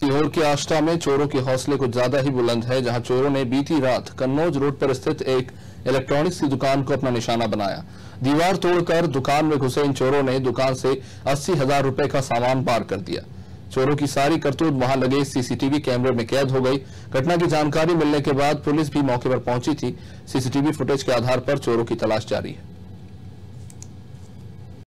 सीहोर के आष्टा में चोरों के हौसले कुछ ज्यादा ही बुलंद है, जहां चोरों ने बीती रात कन्नौज रोड पर स्थित एक इलेक्ट्रॉनिक्स की दुकान को अपना निशाना बनाया। दीवार तोड़कर दुकान में घुसे इन चोरों ने दुकान से 80,000 रुपए का सामान पार कर दिया। चोरों की सारी करतूत वहां लगे सीसीटीवी कैमरे में कैद हो गई। घटना की जानकारी मिलने के बाद पुलिस भी मौके पर पहुंची थी। सीसीटीवी फुटेज के आधार पर चोरों की तलाश जारी है।